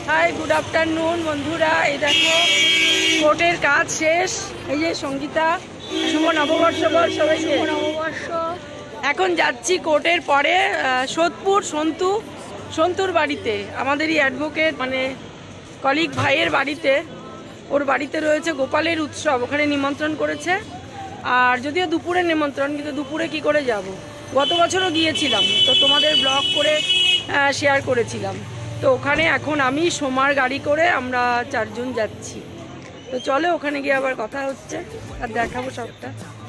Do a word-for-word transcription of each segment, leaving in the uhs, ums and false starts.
High, good afternoon বন্ধুরা। এই দেখো কোর্টের কাজ শেষ। এই যে সঙ্গীতা, শুভ নববর্ষ বল সবাইকে। শুভ নববর্ষ। এখন যাচ্ছি কোর্টের পরে সোদপুর সন্তু সন্তুর বাড়িতে, আমাদেরই অ্যাডভোকেট মানে কলিগ ভাইয়ের বাড়িতে। ওর বাড়িতে রয়েছে গোপালের উৎসব, ওখানে নিমন্ত্রণ করেছে। আর যদিও দুপুরে নিমন্ত্রণ, কিন্তু দুপুরে কি করে যাব। গত বছরও গিয়েছিলাম, তো তোমাদের ব্লগ করে শেয়ার করেছিলাম। তো ওখানে এখন আমি সোমার গাড়ি করে আমরা চারজন যাচ্ছি। তো চলে ওখানে গিয়ে আবার কথা হচ্ছে আর দেখাবো সবটা।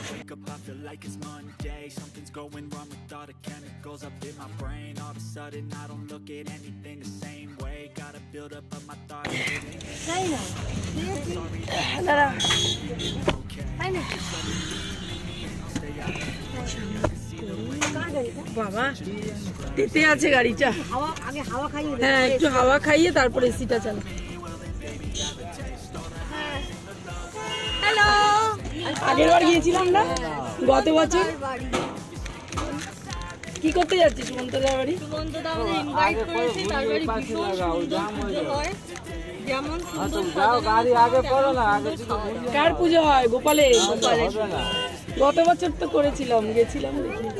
দাঁড়া বাবা, তেতে আছে গাড়িটা। হ্যাঁ, একটু হাওয়া খাইয়ে তারপরে এসিটা চালা। হ্যালো, আগের বার গিয়েছিলাম না গত বছর। কি করতে যাচ্ছিস সুমন্তদার বাড়ি? কার পুজো হয়? গোপালে। গত বছর তো করেছিলাম, গেছিলাম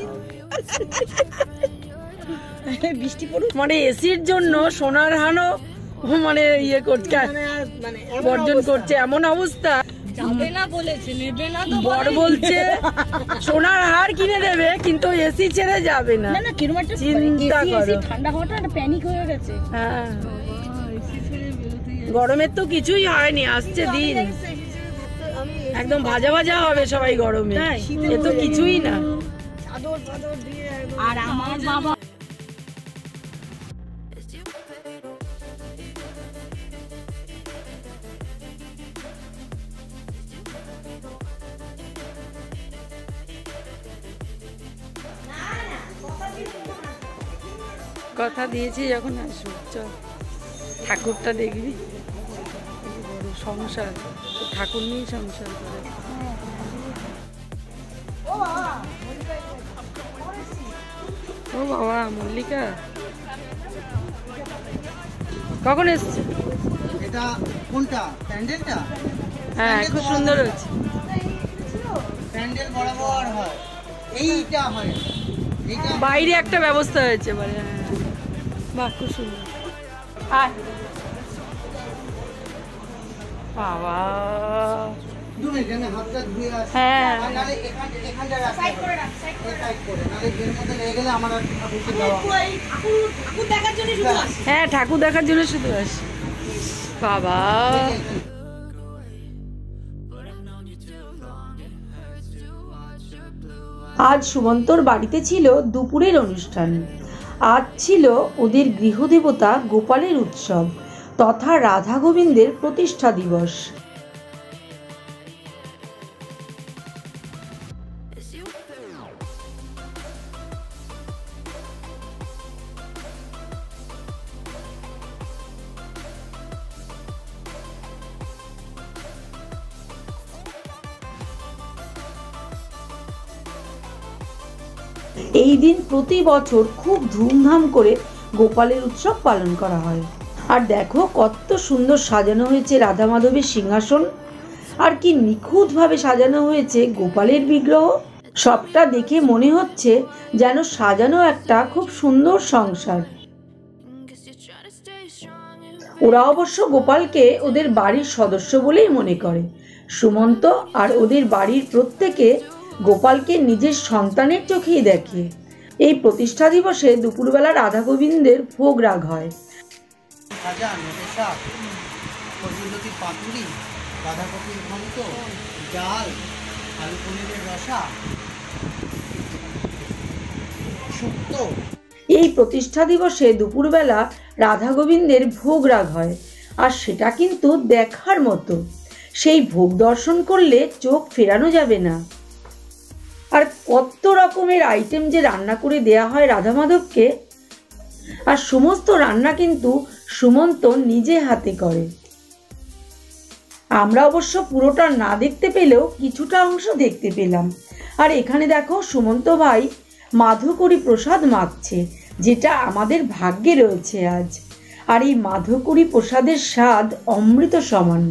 বৃষ্টি পড়ুক মানে এসির জন্য সোনার হানো মানে ইয়ে করছে, বর্জন করছে, এমন অবস্থা। যাবে না বলেছে, নেবে না তো বড় বলছে সোনার হার কিনে দেবে, কিন্তু এসি ছেড়ে যাবে না। চিন্তা করো, ঠান্ডা হওয়াটা একটা প্যানিক হয়ে গেছে। হ্যাঁ, গরমের তো কিছুই হয়নি, আসছে দিন একদম ভাজা ভাজা হবে সবাই গরমে, এ তো কিছুই না। আর আমার বাবা কথা দিয়েছি যখন আসবো, চল ঠাকুরটা দেখবি। বড় সংসার, ঠাকুর নিয়েই সংসার করে। ও বাবা, মল্লিকা কখন এসছে? এটা কোনটা? প্যান্ডেলটা? হ্যাঁ, খুব সুন্দর হয়েছে। প্যান্ডেল বরাবর হয়, এইটা হয়, এইটা বাইরে একটা ব্যবস্থা হয়েছে বলে। হ্যাঁ, বাহ, খুব সুন্দর। আয় বাবা, হ্যাঁ হ্যাঁ, ঠাকুর দেখার জন্য শুধু আসি বাবা। আজ সুমন্তর বাড়িতে ছিল দুপুরের অনুষ্ঠান। আজ ছিল ওদের গৃহদেবতা গোপালের উৎসব তথা রাধা গোবিন্দের প্রতিষ্ঠা দিবস। এই দিন প্রতি বছর খুব ধুমধাম করে গোপালের উৎসব পালন করা হয়। আর দেখো কত সুন্দর সাজানো হয়েছে রাধা মাধবের সিংহাসন, আর কি নিখুঁতভাবে সাজানো হয়েছে গোপালের বিগ্রহ। সবটা দেখে মনে হচ্ছে যেন সাজানো একটা খুব সুন্দর সংসার। ওরা অবশ্য গোপালকে ওদের বাড়ির সদস্য বলেই মনে করে। সুমন্ত আর ওদের বাড়ির প্রত্যেকে গোপালকে নিজের সন্তানের চোখেই দেখে। এই প্রতিষ্ঠা দিবসে দুপুরবেলা রাধা গোবিন্দের ভোগ রাগ হয়। এই প্রতিষ্ঠা দিবসে দুপুরবেলা রাধা গোবিন্দের ভোগ রাগ হয়, আর সেটা কিন্তু দেখার মতো। সেই ভোগ দর্শন করলে চোখ ফেরানো যাবে না। আর কত রকমের আইটেম যে রান্না করে দেয়া হয় রাধা মাধবকে, আর সমস্ত রান্না কিন্তু সুমন্ত নিজে হাতে করে। আমরা অবশ্য পুরোটা না দেখতে পেলেও কিছুটা অংশ দেখতে পেলাম। আর এখানে দেখো সুমন্ত ভাই মাধুকরী প্রসাদ মাখছে, যেটা আমাদের ভাগ্যে রয়েছে আজ। আর এই মাধবকুড়ি প্রসাদের স্বাদ অমৃত সমান।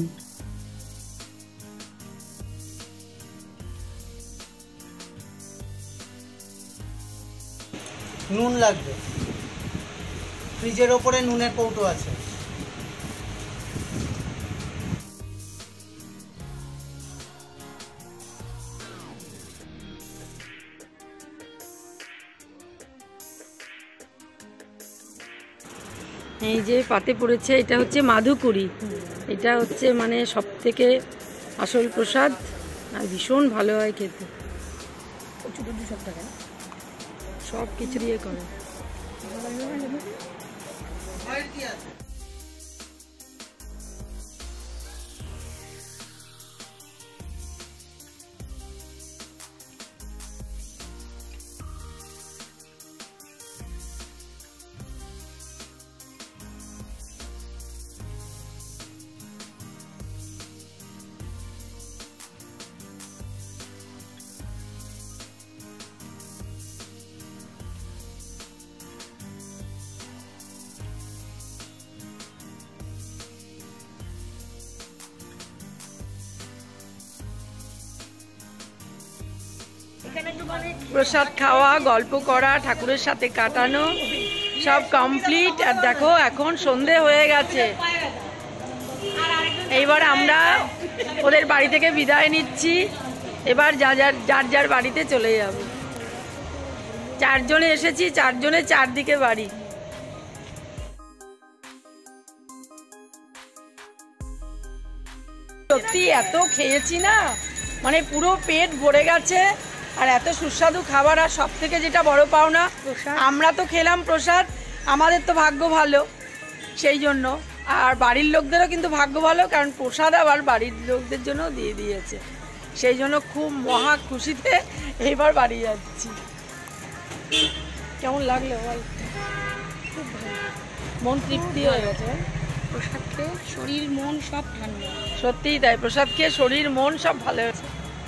নুন লাগবে, ফ্রিজের ওপরে নুনের কৌটো আছে। এই যে পাতে পড়েছে, এটা হচ্ছে মাধবকুড়ি। এটা হচ্ছে মানে সব থেকে আসল প্রসাদ, আর ভীষণ ভালো হয় খেতে। সব কিছু দিয়ে করে। প্রসাদ খাওয়া, গল্প করা, ঠাকুরের সাথে কাটানো সব কমপ্লিট। আর দেখো এখন সন্ধে হয়ে গেছে। এইবার আমরা ওদের বাড়ি থেকে বিদায় নিচ্ছি। এবার যা যার যার যার বাড়িতে চলে যাব। চারজনে এসেছি, চারজনে চারদিকে বাড়ি। সত্যি এত খেয়েছি না, মানে পুরো পেট ভরে গেছে। আর এত সুস্বাদু খাবার, আর সব থেকে যেটা বড় পাওনা, আমরা তো খেলাম প্রসাদ, আমাদের তো ভাগ্য ভালো সেই জন্য। আর বাড়ির লোকদেরও কিন্তু ভাগ্য ভালো, কারণ প্রসাদ আবার বাড়ির লোকদের জন্য দিয়ে দিয়েছে। সেই জন্য খুব মহা খুশিতে এইবার বাড়ি যাচ্ছি। কেমন লাগলো বল? খুব ভালো, মন তৃপ্তি হয়ে গেছে। প্রসাদ খেয়ে শরীর মন সব ঠান্ডা। সত্যিই তাই, প্রসাদ খেয়ে শরীর মন সব ভালো হয়েছে।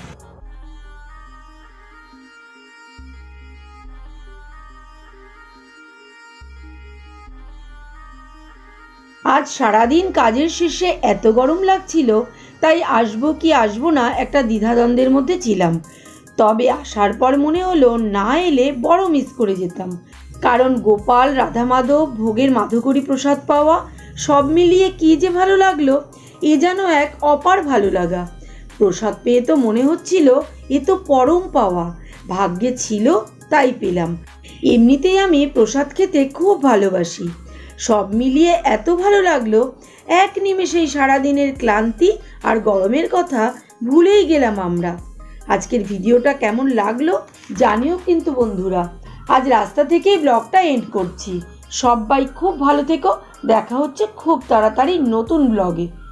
আজ সারাদিন কাজের শেষে এত গরম লাগছিল, তাই আসবো কি আসবো না একটা দ্বিধাদ্বন্দ্বের মধ্যে ছিলাম। তবে আসার পর মনে হলো না এলে বড় মিস করে যেতাম, কারণ গোপাল, রাধা মাধব, ভোগের মাধবকুড়ি প্রসাদ পাওয়া সব মিলিয়ে কী যে ভালো লাগলো, এ যেন এক অপার ভালো লাগা। প্রসাদ পেয়ে তো মনে হচ্ছিল এ তো পরম পাওয়া, ভাগ্যে ছিল তাই পেলাম। এমনিতেই আমি প্রসাদ খেতে খুব ভালোবাসি। সব মিলিয়ে এত ভালো লাগলো, এক নিমেষেই সারাদিনের ক্লান্তি আর গরমের কথা ভুলেই গেলাম আমরা। আজকের ভিডিওটা কেমন লাগলো জানিও কিন্তু বন্ধুরা। আজ রাস্তা থেকেই ব্লগটা এন্ড করছি। সবাই খুব ভালো থেকো, দেখা হচ্ছে খুব তাড়াতাড়ি নতুন ব্লগে।